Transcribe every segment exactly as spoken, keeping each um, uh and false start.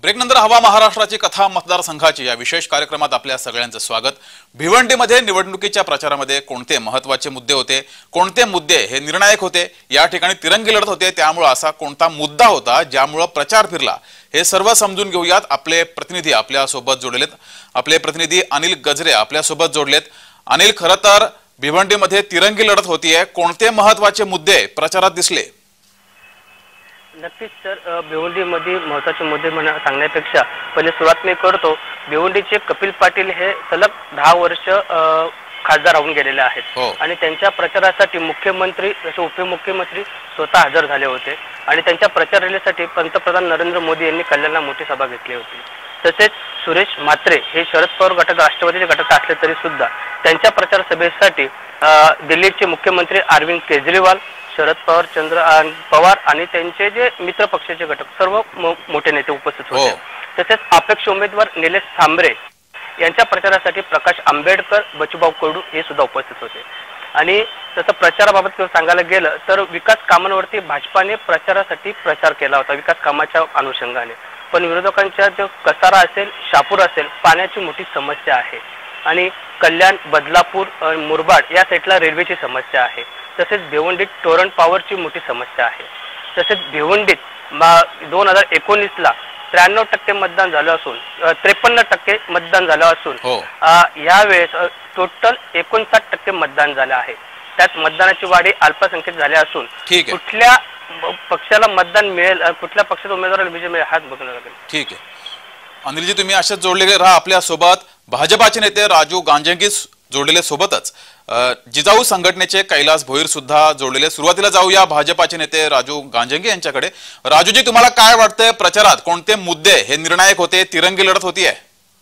ब्रेकनंतर हवा महाराष्ट्राची कथा मतदारसंघाची या विशेष कार्यक्रमात आपल्या सगळ्यांचं स्वागत। भिवंडीमध्ये निवडणुकीच्या प्रचारामध्ये कोणते महत्त्वाचे मुद्दे होते, कोणते मुद्दे हे निर्णायक होते, या ठिकाणी तिरंगी लढत होते, त्यामुळे असा कोणता मुद्दा होता ज्यामुळे प्रचार फिरला, हे सर्व समजून घेऊयात। आपले प्रतिनिधी आपल्या सोबत जोडलेत। आपले प्रतिनिधी अनिल गजरे आपल्या सोबत जोडलेत। अनिल, खरं तर भिवंडीमध्ये तिरंगी लढत होतीये, कोणते महत्त्वाचे मुद्दे प्रचारात दिसले? नक्कीच सर, भिवंडीमध्ये महत्त्वाचे मुद्दे म्हणा सांगण्यापेक्षा पहिले सुरुवात मी करतो। भिवंडीचे कपिल पाटील हे सलग दहा वर्ष खासदार राहून गेलेले आहेत आणि त्यांच्या प्रचारासाठी मुख्यमंत्री तसे उपमुख्यमंत्री स्वतः हजर झाले होते आणि त्यांच्या प्रचार रॅलीसाठी पंतप्रधान नरेंद्र मोदी यांनी कल्याणला मोठी सभा घेतली होती। तसेच सुरेश म्हात्रे हे शरद पवार गटात राष्ट्रवादीचे घटक असले तरी सुद्धा त्यांच्या प्रचार सभेसाठी दिल्लीचे मुख्यमंत्री अरविंद केजरीवाल, शरद पवार, चंद्र पवार आणि त्यांचे जे मित्र पक्षाचे घटक सर्व मोठे नेते उपस्थित होते। तसेच अपेक्ष उमेदवार निलेश सांबरे यांच्या प्रचारासाठी प्रकाश आंबेडकर, बचूभाऊ कडू हे सुद्धा उपस्थित होते। आणि तसं प्रचाराबाबत सांगायला गेलं तर विकास कामांवरती भाजपाने प्रचारासाठी प्रचार केला होता विकास कामाच्या अनुषंगाने, पण विरोधकांच्या जो कसारा असेल, शापूर असेल, पाण्याची मोठी समस्या आहे आणि कल्याण, बदलापूर, मुरबाड या साईडला रेल्वेची समस्या आहे। तसेच भिवंडीत टोरंट पॉवरची मोठी समस्या आहे। तसेच भिवंडीत दोन हजार एकोणीस ला त्र्याण्णव टक्के मतदान झालं असून त्रेपन्न टक्के मतदान झालं असून यावेळेस टोटल एकोणसाठ टक्के मतदान झालं आहे। त्यात मतदानाची वाढी अल्पसंख्येत झाली असून कुठल्या पक्षाला मतदान मिळेल, कुठल्या पक्षाचा उमेदवाराला विजय मिळेल हाच बघणं लागेल। ठीक आहे अनिलजी, तुम्ही अशाच जोडलेले राहा आपल्या सोबत। भाजपाचे नेते राजू गांजेंगी जोडलेले सोबतच जिजाऊ संघटनेचे कैलास भोईर सुद्धा जोडलेले। सुरुवातीला जाऊया भाजपाचे नेते राजू गांजेंगी यांच्याकडे। राजूजी, तुम्हाला काय वाटतंय, प्रचारात कोणते मुद्दे हे निर्णायक होते, तिरंगी लढत होतीये?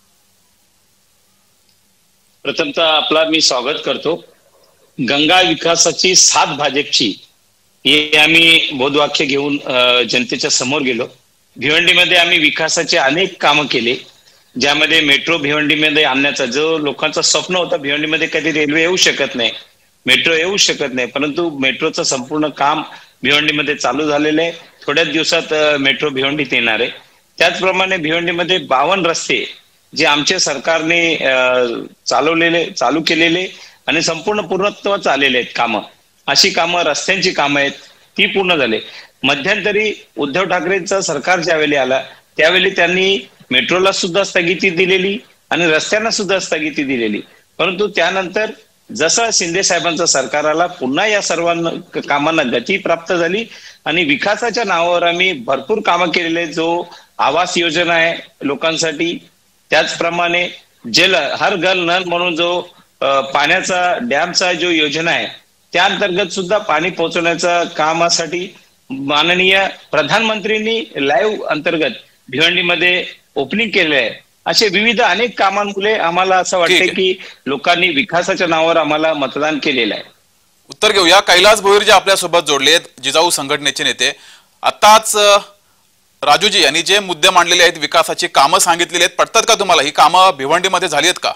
प्रथमतः आपला मी स्वागत करतो। गंगा विकासाची साथ भाजपची हे आम्ही बोधवाक्य घेऊन जनतेच्या समोर गेलो। भिवंडीमध्ये आम्ही विकासाचे अनेक कामं केले, ज्यामध्ये मेट्रो भिवंडीमध्ये आणण्याचा जो लोकांचं स्वप्न होतं, भिवंडीमध्ये कधी रेल्वे येऊ शकत नाही, मेट्रो येऊ शकत नाही, परंतु मेट्रोचं संपूर्ण काम भिवंडीमध्ये चालू झालेलं आहे। थोड्याच दिवसात मेट्रो भिवंडीत येणार आहे। त्याचप्रमाणे भिवंडीमध्ये बावन्न रस्ते जे आमच्या सरकारने चालवलेले चालू केलेले आणि संपूर्ण पूर्णत्वाच आलेले आहेत कामं, अशी कामं रस्त्यांची कामं आहेत ती पूर्ण झाले। मध्यंतरी उद्धव ठाकरेंचं सरकार ज्यावेळी आला त्यावेळी त्यांनी मेट्रोला सुद्धा स्थगिती दिलेली आणि रस्त्यांना सुद्धा स्थगिती दिलेली, परंतु त्यानंतर जसं शिंदे साहेबांचं सरकार आला पुन्हा या सर्वांना कामांना गती प्राप्त झाली आणि विकासाच्या नावावर आम्ही भरपूर कामं केलेले। जो आवास योजना आहे लोकांसाठी, त्याचप्रमाणे जल हर घर नल म्हणून जो पाण्याचा डॅमचा जो योजना आहे त्या अंतर्गत सुद्धा पाणी पोहोचवण्याच्या कामासाठी माननीय प्रधानमंत्रींनी लाईव्ह अंतर्गत भिवंडीमध्ये ओपनिंग केले आहे। असे विविध अनेक कामांमुळे आम्हाला असं वाटते की लोकांनी विकासाच्या नावावर आम्हाला मतदान केलेलं आहे। उत्तर घेऊया कैलास भोईर जे आपल्या सोबत जोडलेत, जिजाऊ संघटनेचे नेते। आताच राजूजी यांनी जे मुद्दे मांडलेले आहेत, विकासाची कामं सांगितलेली आहेत, पटतात का तुम्हाला? ही कामं भिवंडीमध्ये झाली आहेत का?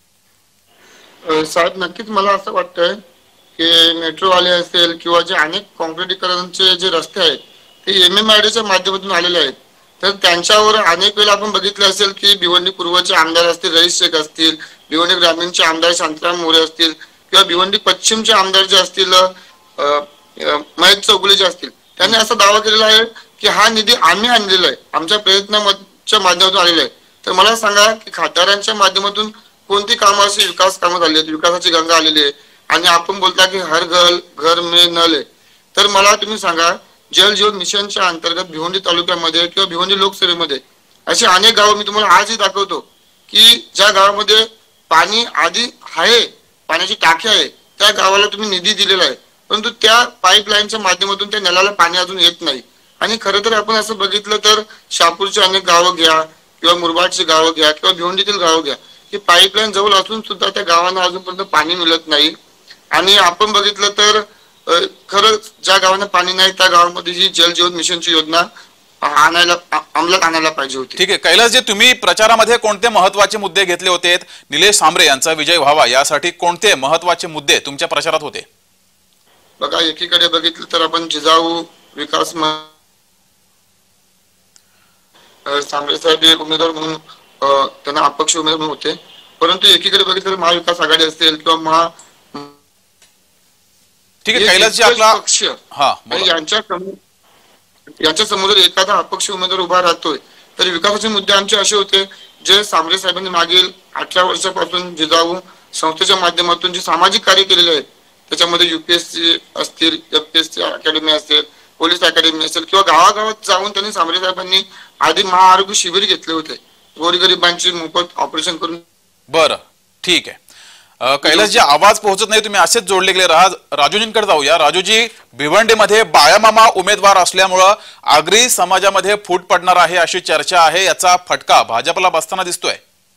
साहेब, नक्कीच मला असं वाटतंय की मेट्रो आले असेल किंवा जे अनेक काँक्रिटीकरणचे जे रस्ते आहेत ते एम एम आय डी च्या माध्यमातून आलेले आहेत, तर त्यांच्यावर अनेक वेळा आपण बघितले असेल की भिवंडी पूर्वचे आमदार असतील, रईस शेख असतील, भिवंडी ग्रामीणचे आमदार शांताराम मोरे असतील किंवा भिवंडी पश्चिमचे आमदार जे असतील महेश चौगुले जे असतील, त्यांनी असा दावा केलेला आहे की हा निधी आम्ही आणलेला आहे, आमच्या प्रयत्नाच्या माध्यमातून आलेला आहे। तर मला सांगा की खासदारांच्या माध्यमातून कोणती कामं अशी विकास कामं झाली आहेत, विकासाची गंगा आलेली आहे आणि आपण बोलता की हर घर घर में नल आहे, तर मला तुम्ही सांगा जल जीवन मिशनच्या अंतर्गत भिवंडी तालुक्यामध्ये किंवा भिवंडी लोकसभेमध्ये अशी अनेक गावं मी तुम्हाला आजही दाखवतो की ज्या गावामध्ये पाणी आधी आहे, पाण्याची टाकी आहे, त्या गावाला तुम्ही निधी दिलेला आहे, परंतु त्या पाईपलाईनच्या माध्यमातून त्या नळाला पाणी अजून येत नाही। आणि खरं तर आपण असं बघितलं तर शहापूरची अनेक गावं घ्या किंवा मुरबाडची गावं घ्या किंवा भिवंडीतील गावं घ्या, की पाईपलाईन जवळ असून सुद्धा त्या गावांना अजूनपर्यंत पाणी मिळत नाही। आणि आपण बघितलं तर खरंच ज्या गावांना पाणी नाही त्या गावांमध्ये ही जल जीवन मिशनची योजना आणायला अंमलात आणायला पाहिजे होती। ठीक आहे कैलास जी, तुम्ही प्रचारामध्ये कोणते महत्त्वाचे मुद्दे घेतले होते? निलेश सांबरे यांचा विजय व्हावा यासाठी कोणते महत्त्वाचे मुद्दे तुमच्या प्रचारात होते? बघा, एकीकडे बघितलं तर आपण जिजाऊ विकास अं, सांबरे साहेब हे उमेदवार म्हणून अं, त्यांना अपक्ष उमेदवार म्हणून होते. परंतु एकीकडे बघितलं तर महाविकास आघाडी असेल किंवा महा ठीक आहे, हे कैलासजी दिग्गज आपला पक्ष हा आणि बोला. यांच्या समोर यांच्या समोर जर एखादा अपक्ष उमेदवार उभा राहतोय तर विकासाचे मुद्दे आमचे असे होते जे सांबरे साहेबांनी मागील अठरा वर्षापासून जिजाऊ संस्थेच्या माध्यमातून जे सामाजिक कार्य केलेले आहेत त्याच्यामध्ये युपीएससी असतील, एफपीएससी अकॅडमी असेल, पोलीस अकॅडमी असेल किंवा गावागावात जाऊन त्यांनी सांबरे साहेबांनी आधी महाआरोग्य शिबिर घेतले होते गोरगरिबांची मोफत ऑपरेशन करून. बरं ठीक आहे. अ, कैलासजी आवाज पोहोचत नाही, तुम्ही असेच जोडले गेले राहा. राजूजींकडे जाऊया. राजूजी, भिवंडीमध्ये बाळामामा उमेदवार असल्यामुळं आगरी समाजामध्ये फूट पडणार आहे अशी चर्चा आहे, याचा फटका भाजपला बसताना दिसतोय.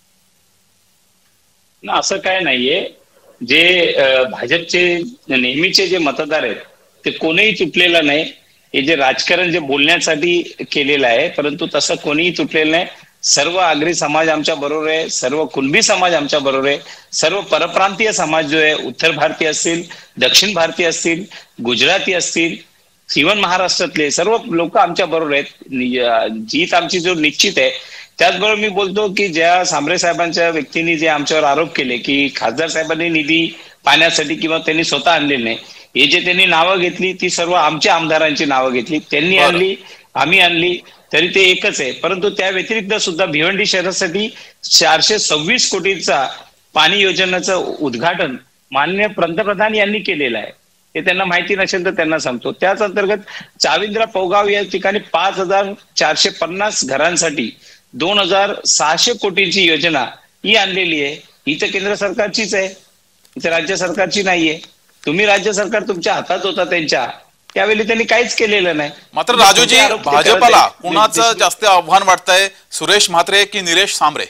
ना असं काय नाहीये. जे अं, भाजपचे नेहमीचे जे मतदार आहेत ते कोणीही तुटलेलं नाही. हे जे राजकारण जे बोलण्यासाठी केलेलं आहे, परंतु तसं कोणीही तुटलेलं नाही. सर्व आगरी समाज आमच्या बरोबर आहे, सर्व कुणबी समाज आमच्या बरोबर आहे, सर्व परप्रांतीय समाज जो आहे, उत्तर भारतीय असतील, दक्षिण भारतीय असतील, गुजराती असतील, इव्हन महाराष्ट्रातले सर्व लोक आमच्या बरोबर आहेत. जीत आमची जो निश्चित आहे. त्याचबरोबर मी बोलतो की ज्या सांबरे साहेबांच्या व्यक्तींनी जे आमच्यावर आरोप केले की खासदार साहेबांनी निधी पाण्यासाठी किंवा त्यांनी स्वतः आणलेले नाही, हे जे त्यांनी नावं घेतली ती सर्व आमच्या आमदारांची नावं घेतली, त्यांनी आणली, आम्ही आणली, तरी ते एकच आहे. परंतु त्या व्यतिरिक्त सुद्धा भिवंडी शहरासाठी चारशे सव्वीस कोटीचा पाणी योजनेचं उद्घाटन माननीय पंतप्रधान यांनी केलेलं आहे. हे त्यांना माहिती नसेल तर त्यांना सांगतो. त्याच अंतर्गत चाविंद्रा पौगाव या ठिकाणी पाच हजार चारशे पन्नास घरांसाठी दोन हजार सहाशे कोटीची योजना ही आणलेली आहे. ही तर केंद्र सरकारचीच आहे, ही तर राज्य सरकारची नाहीये. तुम्ही राज्य सरकार तुमच्या हातात होता त्यांच्या, त्यावेळी त्यांनी काहीच केलेलं नाही. मात्र राजूजी, भाजपला कुणाचं जास्त आव्हान वाटतंय, सुरेश म्हात्रे की निलेश सांबरे?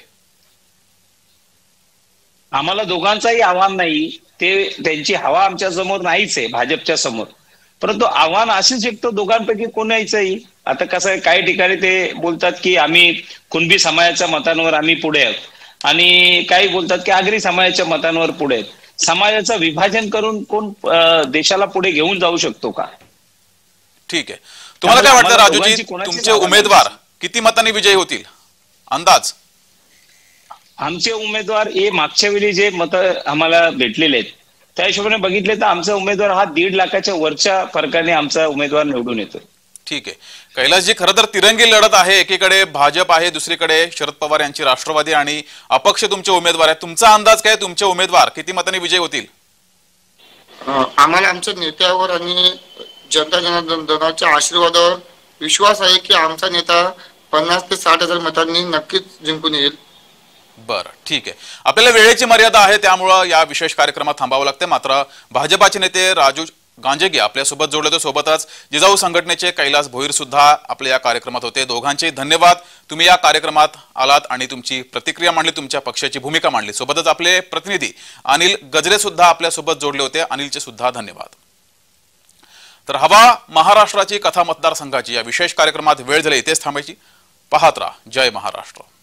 आम्हाला दोघांचाही आव्हान नाही. ते त्यांची हवा आमच्या समोर नाहीच आहे भाजपच्या समोर. परंतु आव्हान असेच एक तर दोघांपैकी कोणाचंही. आता कसं आहे, काही ठिकाणी ते बोलतात की आम्ही कुणबी समाजाच्या मतांवर आम्ही पुढे आहोत आणि काही बोलतात की आगरी समाजाच्या मतांवर पुढे आहेत. समाजाचं विभाजन करून कोण देशाला पुढे घेऊन जाऊ शकतो का? ठीक आहे. तुम्हाला काय वाटतं राजूजी, तुमचे उमेदवार किती मतांनी विजयी होतील अंदाज? आमचे उमेदवार हे मागच्या वेळी जे मत आम्हाला भेटलेले आहेत त्या हिशोबाने बघितले तर आमचा उमेदवार हा दीड लाखाच्या वरच्या फरकाने आमचा उमेदवार निवडून येतो. ठीक आहे. कैलासजी, खरं तर तिरंगी लढत आहे. एकीकडे भाजप आहे, दुसरीकडे शरद पवार यांची राष्ट्रवादी आणि अपक्ष तुमचे उमेदवार आहेत. तुमचा अंदाज काय, तुमचे उमेदवार किती मतांनी विजयी होतील? आम्हाला आमच्या नेत्यावर आणि जनता जनार्दनाच्या आशीर्वादावर विश्वास आहे की आमचा नेता पन्नास ते साठ हजार मतांनी नक्कीच जिंकून येईल. बरं ठीक आहे. आपल्याला वेळेची मर्यादा आहे, त्यामुळं या विशेष कार्यक्रमात थांबावं लागते. मात्र भाजपाचे नेते राजू गांजेगी आपल्यासोबत जोडले होते. सोबतच जिजाऊ संघटनेचे कैलास भोईर सुद्धा आपल्या या कार्यक्रमात होते. दोघांचे धन्यवाद. तुम्ही या कार्यक्रमात आलात आणि तुमची प्रतिक्रिया मांडली, तुमच्या पक्षाची भूमिका मांडली. सोबतच आपले प्रतिनिधी अनिल गजरे सुद्धा आपल्यासोबत जोडले होते. अनिलचे सुद्धा धन्यवाद. तर हवा महाराष्ट्राची कथा मतदारसंघाची या विशेष कार्यक्रमात वेळ झाली, इथेच थांबायची. पाहत राहा जय महाराष्ट्र.